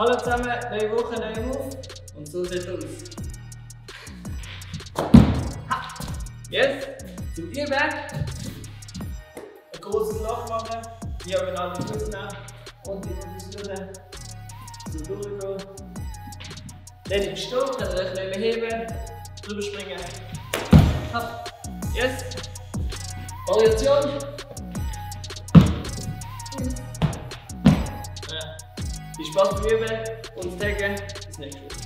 Hallo zusammen, neue Woche, neuer Move. Und so sieht es aus. Ha. Yes, zum Tierberg. Ein großes Loch machen, diagonal die Füße nehmen und in die Füße so durchgehen. Dann im Stehen, könnt ihr euch nicht mehr heben, drüber springen. Ha. Yes. Variation. Viel Spaß beim Üben und Taggen. Bis nächstes Mal.